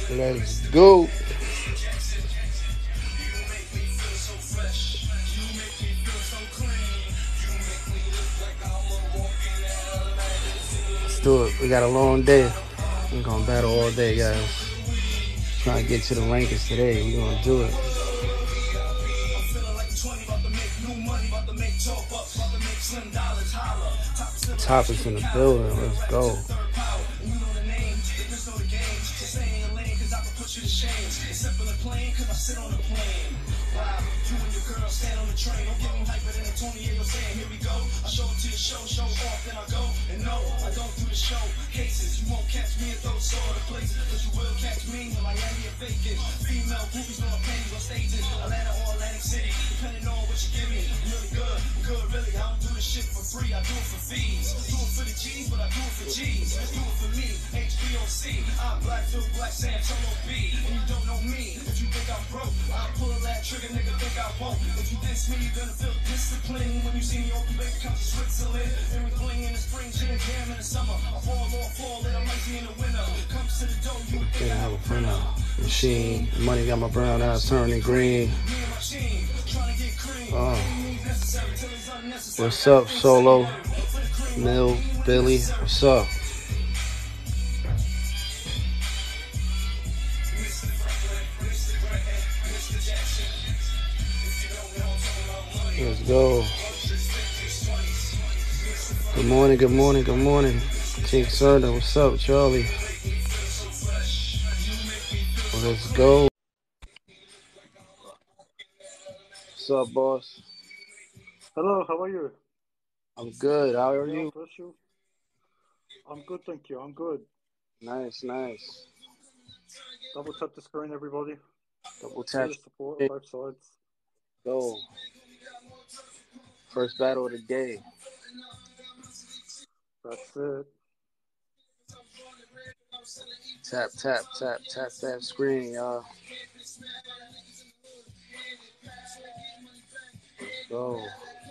Let's go. Let's do it. We got a long day. We're gonna battle all day, guys. Trying to get to the rankings today. We're gonna do it. Topics in the building. Let's go. Can't have a front machine. Money got my brown eyes turning green. Oh. What's up, Solo? Mill, Billy, what's up? Let's go. Good morning, good morning, good morning. King Serna, what's up, Charlie? Let's go. What's up, boss? Hello, how are you? I'm good. How are God you? bless you. I'm good, thank you. I'm good. Nice, nice. Double tap the screen, everybody. Double Show tap. your support on both sides. Go. First battle of the day. That's it. Tap, tap, tap, tap that screen, y'all. Go.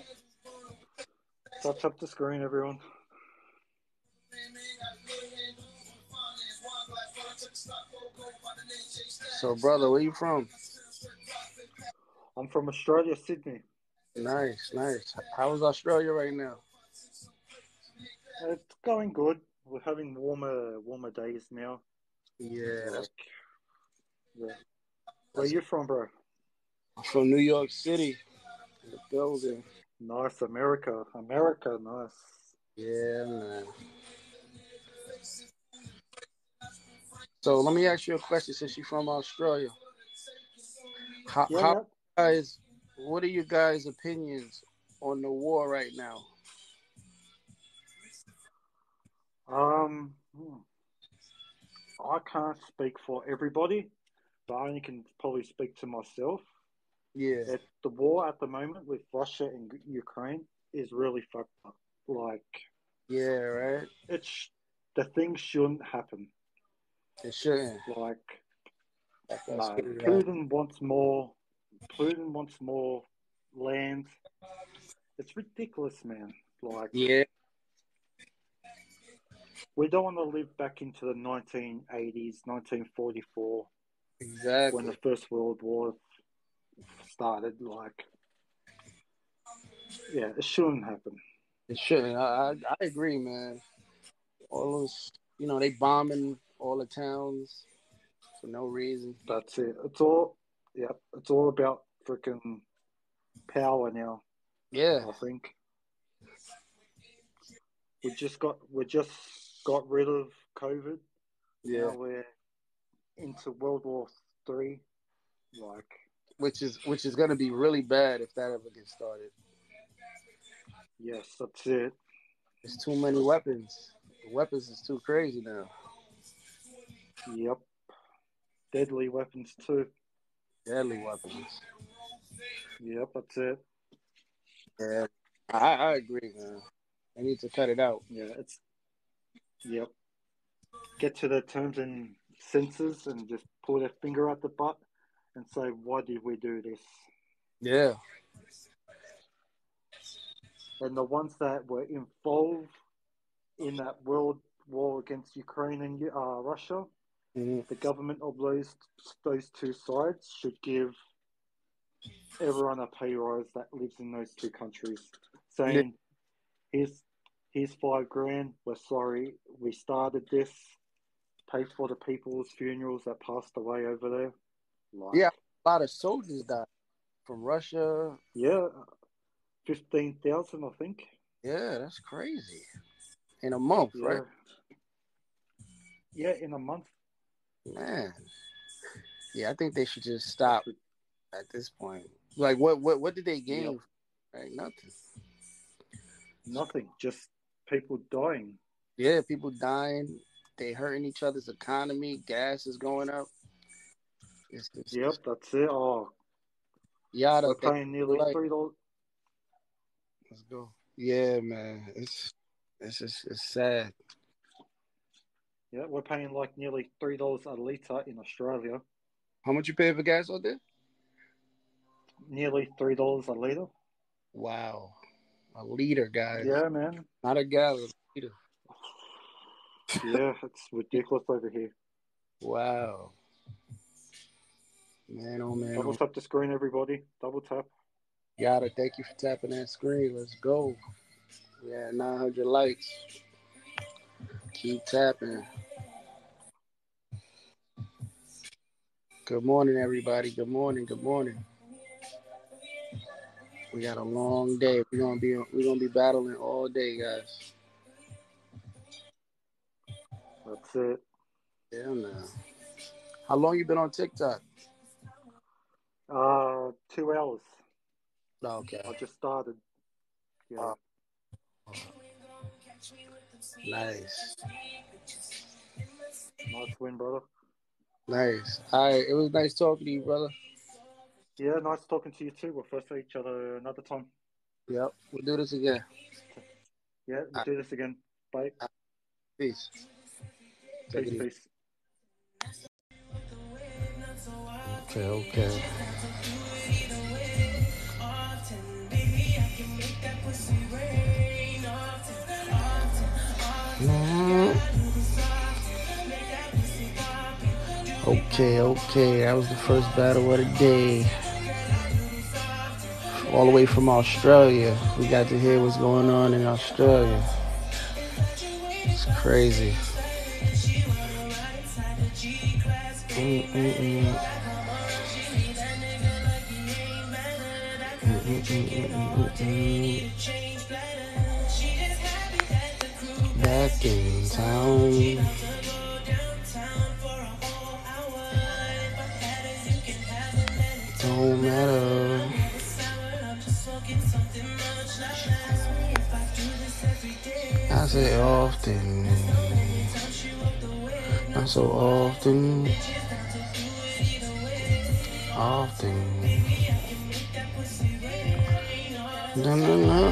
Tap tap the screen, everyone. So, brother, where you from? I'm from Australia, Sydney. Nice, nice. How is Australia right now? It's going good. We're having warmer days now. Yeah, that's Like, yeah. Where that's you from, bro? I'm from New York City. In the building. Nice, America. America, nice. Yeah, man. So let me ask you a question. Since you're from Australia, Yeah, how yeah. guys? What are your guys' opinions on the war right now? Hmm. I can't speak for everybody, but I only can probably speak to myself. Yeah, The war at the moment with Russia and Ukraine is really fucked up. Like yeah, right. it's the thing shouldn't happen. It shouldn't. Like That's no, good, right? Putin wants more. Putin wants more land. It's ridiculous, man. Like Yeah, we don't want to live back into the 1980s, 1944, when the exactly. First World War started. Like yeah, it shouldn't happen. It shouldn't. I agree, man. All those, they bombing all the towns for no reason. That's it. It's all yeah. It's all about freaking power now. Yeah, I think we just got rid of COVID. yeah. Now we're into World War III. Like Which is gonna be really bad if that ever gets started. yes, that's it. There's too many weapons. The weapons is too crazy now. Yep, deadly weapons too. Deadly weapons. Yep, that's it. Yeah, I agree, man. They need to cut it out. Yeah, it's yep. Get to the terms and senses and just pull their finger at the butt and say, why did we do this? Yeah, And the ones that were involved in that world war against Ukraine and Russia, The government of those two sides should give everyone a pay rise that lives in those two countries, Yeah, saying, here's $5,000. We're sorry, we started this. Pay for the people's funerals that passed away over there. yeah. Like, A lot of soldiers died from Russia. yeah, 15,000, I think. Yeah, that's crazy. In a month, right? Yeah, yeah, in a month. Man. Yeah, I think they should just That's stop at this point. Like, what did they yep, gain? Like nothing. nothing. Just people dying. Yeah, people dying. They hurting each other's economy. Gas is going up. It's Yep, that's it. Oh, yada. we're Thank paying you. nearly Like, $3. let's go. Yeah, man. It's just it's sad. Yeah, we're paying like nearly $3 a litre in Australia. How much you pay for gas out there? Nearly $3 a litre. Wow, a liter, guys, Yeah, man. not a gallon. A liter. Yeah, it's ridiculous over here. Wow, man. Oh man. Double Oh, tap the screen, everybody. Double tap. yada. Thank you for tapping that screen. Let's go. Yeah, 900 likes. Keep tapping. Good morning, everybody. Good morning. Good morning. We got a long day. We're gonna be battling all day, guys. That's it. Yeah, man. How long you been on TikTok? 2 hours. Okay. I just started. Yeah. Uh, nice. Nice win, brother. Nice. All right. It was nice talking to you, brother. Yeah, nice talking to you too. We'll first see each other another time. Yep. We'll do this again. Yeah, we'll do this again. Bye. Peace. Take it Peace, easy. peace. Okay. Okay. That was the first battle of the day. All the way from Australia. We got to hear what's going on in Australia. It's crazy. Back in town. Don't matter. I say often. Not so often. Often. No.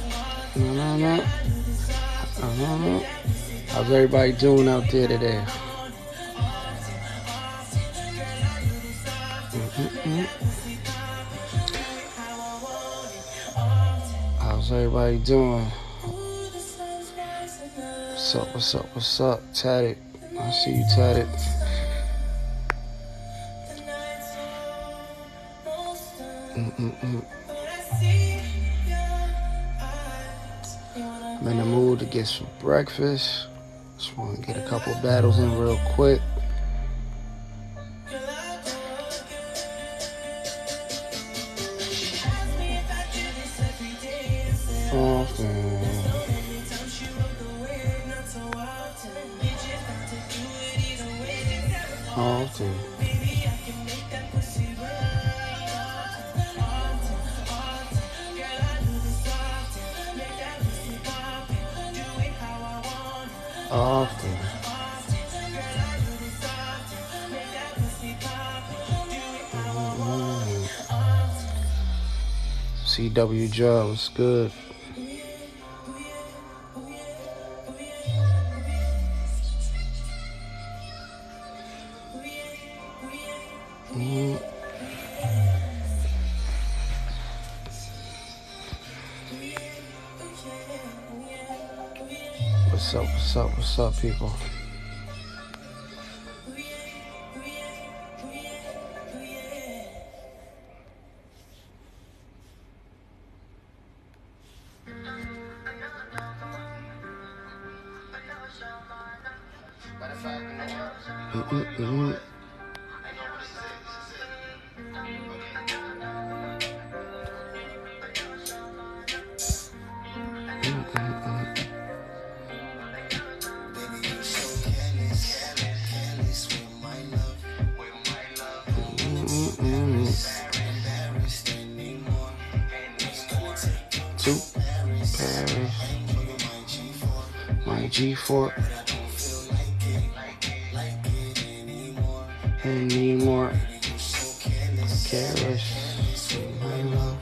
How's everybody doing out there today? How's everybody doing? What's up? Tatted. I see you, Tatted. I'm in the mood to get some breakfast. Just want to get a couple battles in real quick. Often. CW Joe, what's good? What's up, people? Mm-mm-mm. To Paris, my G4 anymore. Careless, my love.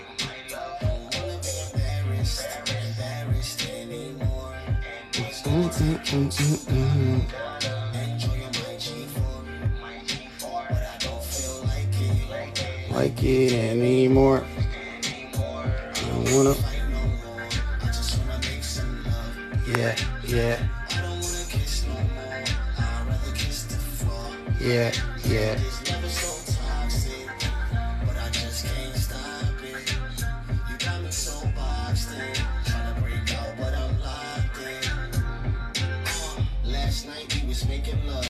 Like it anymore. I don't wanna. Yeah, yeah. Yeah, yeah.